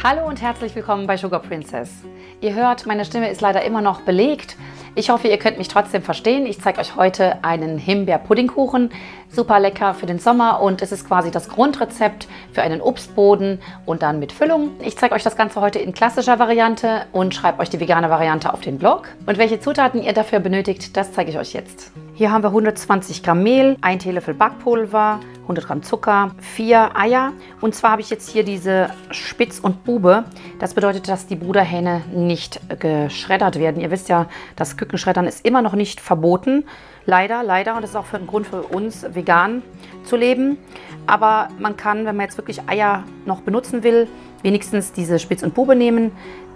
Hallo und herzlich willkommen bei Sugar Princess. Ihr hört, meine Stimme ist leider immer noch belegt. Ich hoffe, ihr könnt mich trotzdem verstehen. Ich zeige euch heute einen Himbeer-Puddingkuchen. Super lecker für den Sommer und es ist quasi das Grundrezept für einen Obstboden und dann mit Füllung. Ich zeige euch das Ganze heute in klassischer Variante und schreibe euch die vegane Variante auf den Blog. Und welche Zutaten ihr dafür benötigt, das zeige ich euch jetzt. Hier haben wir 120 Gramm Mehl, 1 Teelöffel Backpulver, 100 Gramm Zucker, 4 Eier. Und zwar habe ich jetzt hier diese Spitz und Bube. Das bedeutet, dass die Bruderhähne nicht geschreddert werden. Ihr wisst ja, das Kükenschreddern ist immer noch nicht verboten. Leider. Und das ist auch ein Grund für uns, vegan zu leben. Aber man kann, wenn man jetzt wirklich Eier noch benutzen will, wenigstens diese Spitz und Bube nehmen.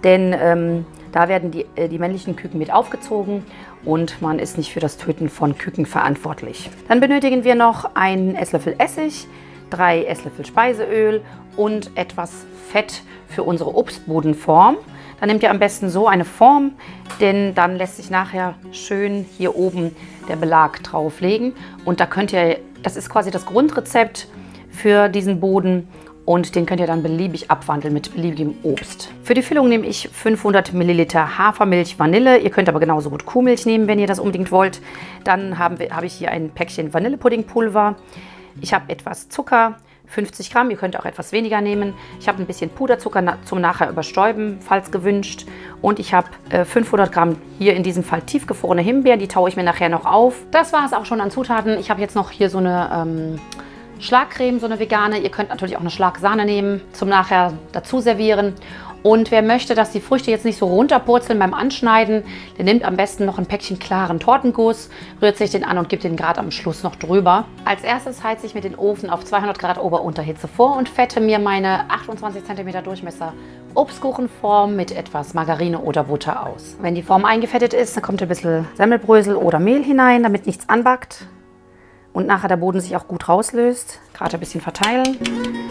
Denn da werden die männlichen Küken mit aufgezogen und man ist nicht für das Töten von Küken verantwortlich. Dann benötigen wir noch einen Esslöffel Essig, 3 Esslöffel Speiseöl und etwas Fett für unsere Obstbodenform. Dann nehmt ihr am besten so eine Form, denn dann lässt sich nachher schön hier oben der Belag drauflegen. Und da könnt ihr, das ist quasi das Grundrezept für diesen Boden. Und den könnt ihr dann beliebig abwandeln mit beliebigem Obst. Für die Füllung nehme ich 500 Milliliter Hafermilch, Vanille. Ihr könnt aber genauso gut Kuhmilch nehmen, wenn ihr das unbedingt wollt. Dann habe ich hier ein Päckchen Vanillepuddingpulver. Ich habe etwas Zucker, 50 Gramm. Ihr könnt auch etwas weniger nehmen. Ich habe ein bisschen Puderzucker zum nachher überstäuben, falls gewünscht. Und ich habe 500 Gramm hier in diesem Fall tiefgefrorene Himbeeren. Die taue ich mir nachher noch auf. Das war es auch schon an Zutaten. Ich habe jetzt noch hier so eine Schlagcreme, so eine vegane. Ihr könnt natürlich auch eine Schlagsahne nehmen, zum nachher dazu servieren. Und wer möchte, dass die Früchte jetzt nicht so runterpurzeln beim Anschneiden, der nimmt am besten noch ein Päckchen klaren Tortenguss, rührt sich den an und gibt den gerade am Schluss noch drüber. Als erstes heize ich mit dem Ofen auf 200 Grad Ober-Unterhitze vor und fette mir meine 28 cm Durchmesser Obstkuchenform mit etwas Margarine oder Butter aus. Wenn die Form eingefettet ist, dann kommt ein bisschen Semmelbrösel oder Mehl hinein, damit nichts anbackt. Und nachher der Boden sich auch gut rauslöst. Gerade ein bisschen verteilen.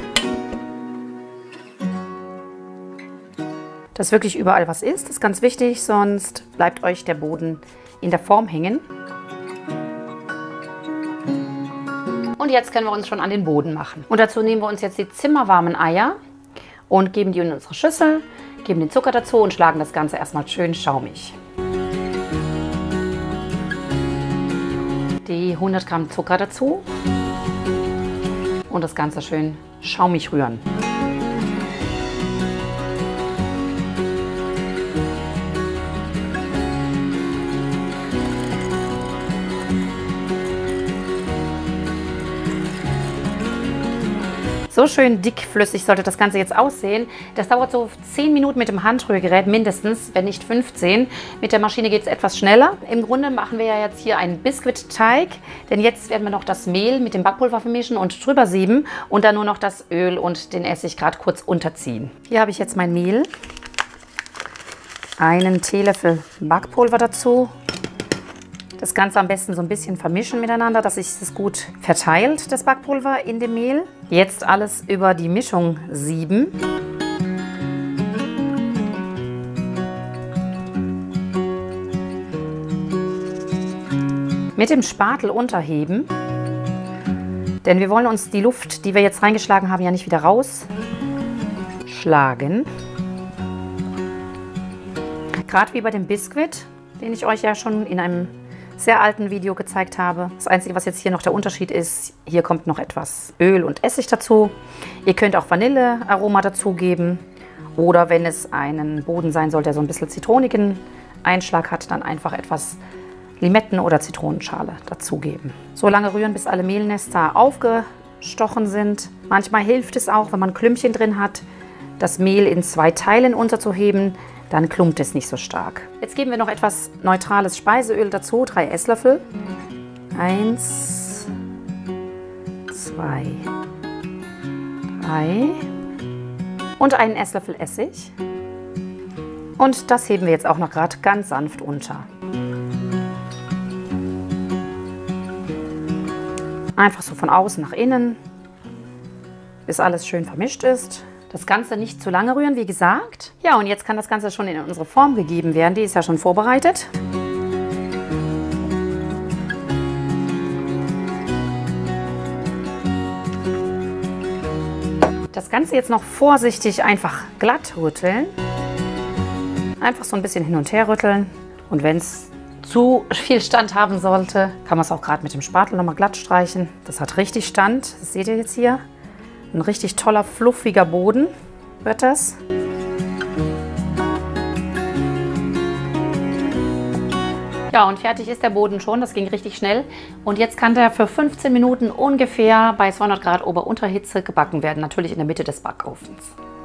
Dass wirklich überall was ist, ist ganz wichtig, sonst bleibt euch der Boden in der Form hängen. Und jetzt können wir uns schon an den Boden machen. Und dazu nehmen wir uns jetzt die zimmerwarmen Eier und geben die in unsere Schüssel, geben den Zucker dazu und schlagen das Ganze erstmal schön schaumig. Die 100 Gramm Zucker dazu und das Ganze schön schaumig rühren. So schön dickflüssig sollte das Ganze jetzt aussehen. Das dauert so 10 Minuten mit dem Handrührgerät mindestens, wenn nicht 15. Mit der Maschine geht es etwas schneller. Im Grunde machen wir ja jetzt hier einen Biskuitteig, denn jetzt werden wir noch das Mehl mit dem Backpulver vermischen und drüber sieben und dann nur noch das Öl und den Essig gerade kurz unterziehen. Hier habe ich jetzt mein Mehl, einen Teelöffel Backpulver dazu. Das Ganze am besten so ein bisschen vermischen miteinander, dass sich das gut verteilt, das Backpulver in dem Mehl. Jetzt alles über die Mischung sieben. Mit dem Spatel unterheben, denn wir wollen uns die Luft, die wir jetzt reingeschlagen haben, ja nicht wieder rausschlagen. Gerade wie bei dem Biskuit, den ich euch ja schon in einem sehr alten Video gezeigt habe. Das Einzige, was jetzt hier noch der Unterschied ist, hier kommt noch etwas Öl und Essig dazu. Ihr könnt auch Vanillearoma dazugeben oder wenn es einen Boden sein soll, der so ein bisschen zitronigen Einschlag hat, dann einfach etwas Limetten- oder Zitronenschale dazugeben. So lange rühren, bis alle Mehlnester aufgestochen sind. Manchmal hilft es auch, wenn man Klümpchen drin hat, das Mehl in 2 Teilen unterzuheben. Dann klumpt es nicht so stark. Jetzt geben wir noch etwas neutrales Speiseöl dazu, 3 Esslöffel. 1, 2, 3 und einen Esslöffel Essig. Und das heben wir jetzt auch noch gerade ganz sanft unter. Einfach so von außen nach innen, bis alles schön vermischt ist. Das Ganze nicht zu lange rühren, wie gesagt. Ja, und jetzt kann das Ganze schon in unsere Form gegeben werden. Die ist ja schon vorbereitet. Das Ganze jetzt noch vorsichtig einfach glatt rütteln. Einfach so ein bisschen hin und her rütteln. Und wenn es zu viel Stand haben sollte, kann man es auch gerade mit dem Spatel nochmal glatt streichen. Das hat richtig Stand. Das seht ihr jetzt hier. Ein richtig toller, fluffiger Boden wird das. Ja, und fertig ist der Boden schon. Das ging richtig schnell. Und jetzt kann der für 15 Minuten ungefähr bei 200 Grad Ober-Unterhitze gebacken werden. Natürlich in der Mitte des Backofens.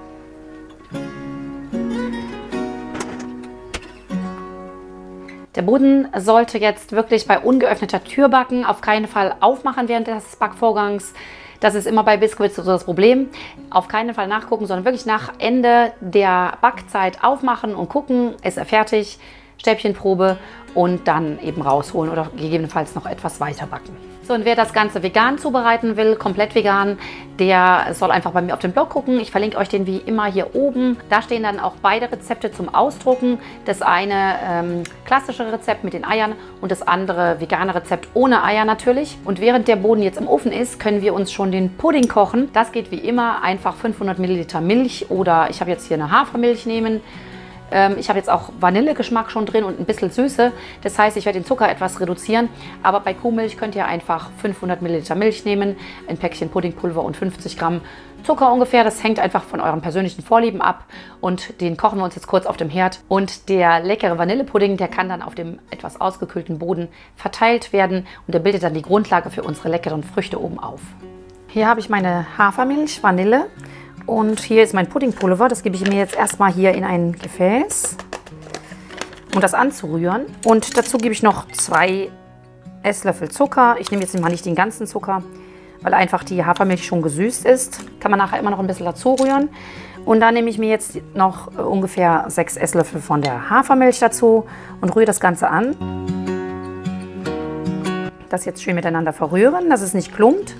Der Boden sollte jetzt wirklich bei ungeöffneter Tür backen. Auf keinen Fall aufmachen während des Backvorgangs. Das ist immer bei Biskuits so das Problem. Auf keinen Fall nachgucken, sondern wirklich nach Ende der Backzeit aufmachen und gucken, ist er fertig, Stäbchenprobe und dann eben rausholen oder gegebenenfalls noch etwas weiter backen. So, und wer das Ganze vegan zubereiten will, komplett vegan, der soll einfach bei mir auf den Blog gucken. Ich verlinke euch den wie immer hier oben. Da stehen dann auch beide Rezepte zum Ausdrucken. Das eine klassische Rezept mit den Eiern und das andere vegane Rezept ohne Eier natürlich. Und während der Boden jetzt im Ofen ist, können wir uns schon den Pudding kochen. Das geht wie immer, einfach 500 Milliliter Milch oder ich habe jetzt hier eine Hafermilch nehmen. Ich habe jetzt auch Vanillegeschmack schon drin und ein bisschen Süße. Das heißt, ich werde den Zucker etwas reduzieren. Aber bei Kuhmilch könnt ihr einfach 500 Milliliter Milch nehmen, ein Päckchen Puddingpulver und 50 Gramm Zucker ungefähr. Das hängt einfach von euren persönlichen Vorlieben ab. Und den kochen wir uns jetzt kurz auf dem Herd. Und der leckere Vanillepudding, der kann dann auf dem etwas ausgekühlten Boden verteilt werden. Und der bildet dann die Grundlage für unsere leckeren Früchte oben auf. Hier habe ich meine Hafermilch, Vanille. Und hier ist mein Puddingpulver. Das gebe ich mir jetzt erstmal hier in ein Gefäß, um das anzurühren. Und dazu gebe ich noch 2 Esslöffel Zucker. Ich nehme jetzt mal nicht den ganzen Zucker, weil einfach die Hafermilch schon gesüßt ist. Kann man nachher immer noch ein bisschen dazu rühren. Und dann nehme ich mir jetzt noch ungefähr 6 Esslöffel von der Hafermilch dazu und rühre das Ganze an. Das jetzt schön miteinander verrühren, dass es nicht klumpt.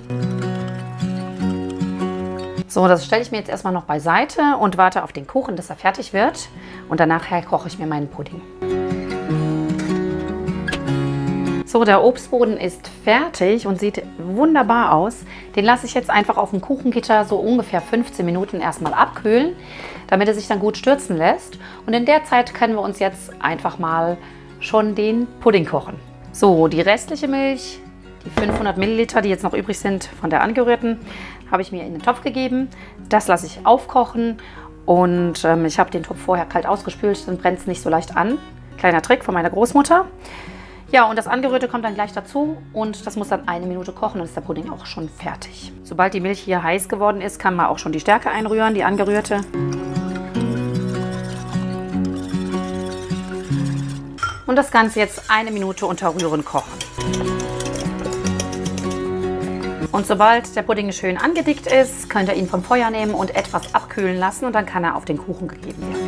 So, das stelle ich mir jetzt erstmal noch beiseite und warte auf den Kuchen, dass er fertig wird. Und danach koche ich mir meinen Pudding. So, der Obstboden ist fertig und sieht wunderbar aus. Den lasse ich jetzt einfach auf dem Kuchengitter so ungefähr 15 Minuten erstmal abkühlen, damit er sich dann gut stürzen lässt. Und in der Zeit können wir uns jetzt einfach mal schon den Pudding kochen. So, die restliche Milch, die 500 Milliliter, die jetzt noch übrig sind von der angerührten, habe ich mir in den Topf gegeben. Das lasse ich aufkochen und ich habe den Topf vorher kalt ausgespült, dann brennt es nicht so leicht an. Kleiner Trick von meiner Großmutter. Ja, und das Angerührte kommt dann gleich dazu und das muss dann 1 Minute kochen, dann ist der Pudding auch schon fertig. Sobald die Milch hier heiß geworden ist, kann man auch schon die Stärke einrühren, die angerührte. Und das Ganze jetzt 1 Minute unter Rühren kochen. Und sobald der Pudding schön angedickt ist, könnt ihr ihn vom Feuer nehmen und etwas abkühlen lassen und dann kann er auf den Kuchen gegeben werden.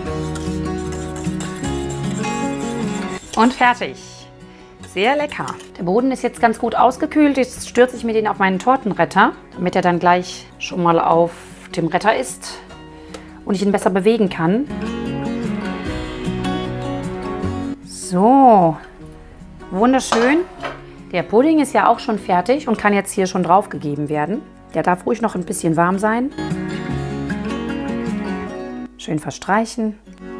Und fertig. Sehr lecker. Der Boden ist jetzt ganz gut ausgekühlt. Jetzt stürze ich mir den auf meinen Tortenretter, damit er dann gleich schon mal auf dem Retter ist und ich ihn besser bewegen kann. So, wunderschön. Der Pudding ist ja auch schon fertig und kann jetzt hier schon drauf gegeben werden. Der darf ruhig noch ein bisschen warm sein. Schön verstreichen.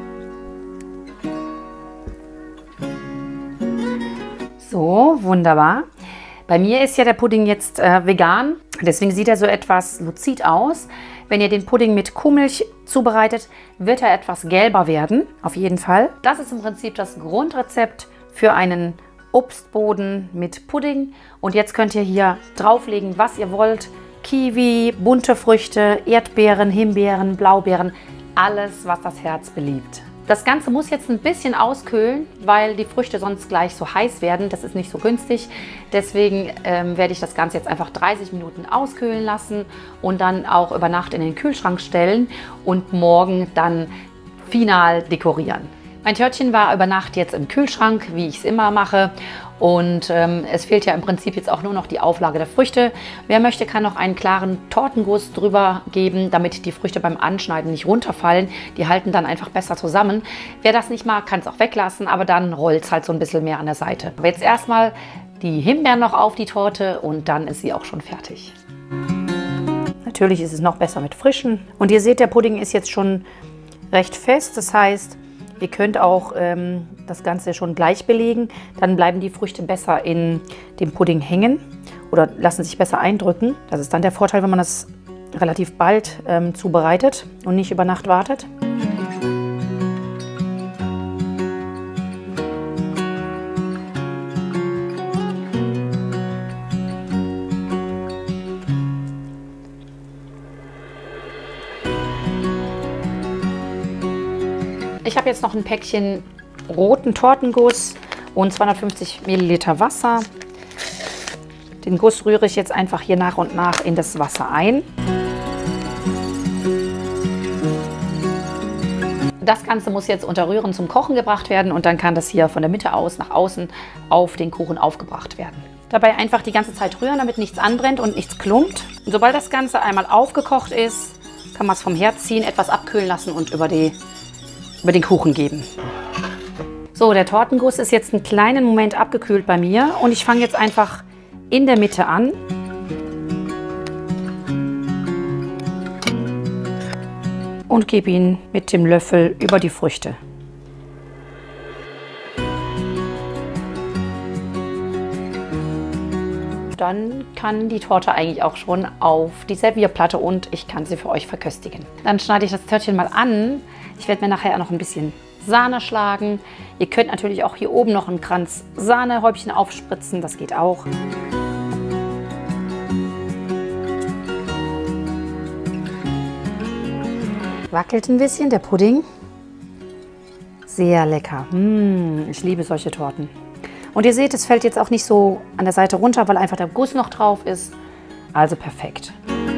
So, wunderbar. Bei mir ist ja der Pudding jetzt vegan, deswegen sieht er so etwas luzid aus. Wenn ihr den Pudding mit Kuhmilch zubereitet, wird er etwas gelber werden, auf jeden Fall. Das ist im Prinzip das Grundrezept für einen Obstboden mit Pudding. Und jetzt könnt ihr hier drauflegen, was ihr wollt. Kiwi, bunte Früchte, Erdbeeren, Himbeeren, Blaubeeren, alles, was das Herz beliebt. Das Ganze muss jetzt ein bisschen auskühlen, weil die Früchte sonst gleich so heiß werden. Das ist nicht so günstig. Deswegen werde ich das Ganze jetzt einfach 30 Minuten auskühlen lassen und dann auch über Nacht in den Kühlschrank stellen und morgen dann final dekorieren. Mein Törtchen war über Nacht jetzt im Kühlschrank, wie ich es immer mache. Und es fehlt ja im Prinzip jetzt auch nur noch die Auflage der Früchte. Wer möchte, kann noch einen klaren Tortenguss drüber geben, damit die Früchte beim Anschneiden nicht runterfallen. Die halten dann einfach besser zusammen. Wer das nicht mag, kann es auch weglassen, aber dann rollt es halt so ein bisschen mehr an der Seite. Aber jetzt erstmal die Himbeeren noch auf die Torte und dann ist sie auch schon fertig. Natürlich ist es noch besser mit frischen. Und ihr seht, der Pudding ist jetzt schon recht fest. Das heißt, ihr könnt auch das Ganze schon gleich belegen. Dann bleiben die Früchte besser in dem Pudding hängen oder lassen sich besser eindrücken. Das ist dann der Vorteil, wenn man das relativ bald zubereitet und nicht über Nacht wartet. Ich habe jetzt noch ein Päckchen roten Tortenguss und 250 Milliliter Wasser. Den Guss rühre ich jetzt einfach hier nach und nach in das Wasser ein. Das Ganze muss jetzt unter Rühren zum Kochen gebracht werden und dann kann das hier von der Mitte aus nach außen auf den Kuchen aufgebracht werden. Dabei einfach die ganze Zeit rühren, damit nichts anbrennt und nichts klumpt. Und sobald das Ganze einmal aufgekocht ist, kann man es vom Herd ziehen, etwas abkühlen lassen und über den Kuchen geben. So, der Tortenguss ist jetzt einen kleinen Moment abgekühlt bei mir und ich fange jetzt einfach in der Mitte an. Und gebe ihn mit dem Löffel über die Früchte. Dann kann die Torte eigentlich auch schon auf die Servierplatte und ich kann sie für euch verköstigen. Dann schneide ich das Törtchen mal an. Ich werde mir nachher noch ein bisschen Sahne schlagen. Ihr könnt natürlich auch hier oben noch einen Kranz Sahnehäubchen aufspritzen, das geht auch. Wackelt ein bisschen der Pudding. Sehr lecker. Ich liebe solche Torten. Und ihr seht, es fällt jetzt auch nicht so an der Seite runter, weil einfach der Guss noch drauf ist. Also perfekt.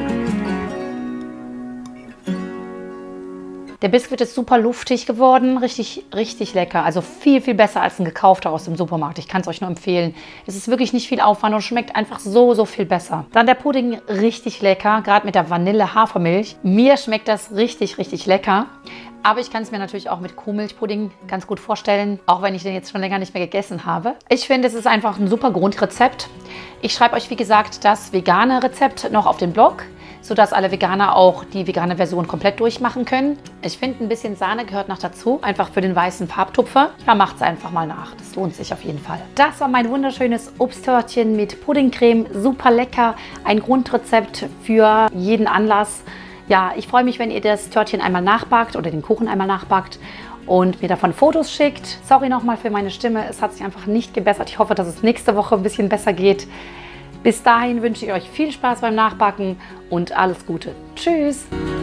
Der Biskuit ist super luftig geworden, richtig, richtig lecker. Also viel, viel besser als ein gekaufter aus dem Supermarkt. Ich kann es euch nur empfehlen. Es ist wirklich nicht viel Aufwand und schmeckt einfach so, so viel besser. Dann der Pudding richtig lecker, gerade mit der Vanille-Hafermilch. Mir schmeckt das richtig, richtig lecker. Aber ich kann es mir natürlich auch mit Kuhmilchpudding ganz gut vorstellen, auch wenn ich den jetzt schon länger nicht mehr gegessen habe. Ich finde, es ist einfach ein super Grundrezept. Ich schreibe euch, wie gesagt, das vegane Rezept noch auf den Blog, sodass alle Veganer auch die vegane Version komplett durchmachen können. Ich finde, ein bisschen Sahne gehört noch dazu, einfach für den weißen Farbtupfer. Ja, macht es einfach mal nach. Das lohnt sich auf jeden Fall. Das war mein wunderschönes Obsttörtchen mit Puddingcreme. Super lecker. Ein Grundrezept für jeden Anlass. Ja, ich freue mich, wenn ihr das Törtchen einmal nachbackt oder den Kuchen einmal nachbackt und mir davon Fotos schickt. Sorry nochmal für meine Stimme. Es hat sich einfach nicht gebessert. Ich hoffe, dass es nächste Woche ein bisschen besser geht. Bis dahin wünsche ich euch viel Spaß beim Nachbacken und alles Gute. Tschüss!